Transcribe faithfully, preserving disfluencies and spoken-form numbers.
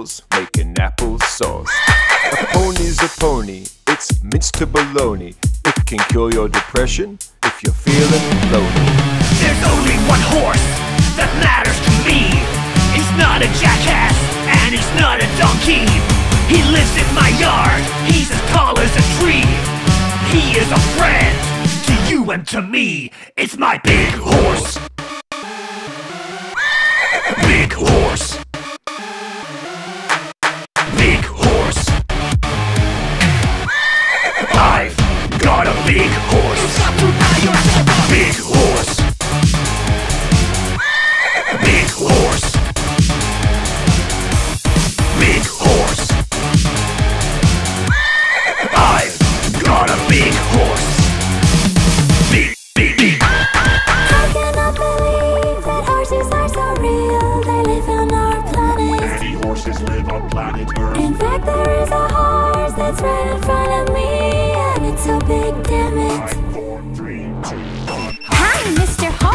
apples, making applesauce. A pony's a pony, it's minced to baloney. It can cure your depression if you're feeling lonely. There's only one horse that matters to me. He's not a jackass, and he's not a donkey. He lives in my yard, he's as tall as a tree. He is a friend to you and to me. It's my big horse. Big horse. Big horse. I've got a big horse. Big horse. Big horse. Big horse. I've got a big horse. Big, big, big. I cannot believe that horses are so real. They live on our planet. Many horses live on planet Earth. In fact, there is a horse that's right in front of me, and it's so big, damn it. Five, four, three, two, one. Hi, Mister Horse.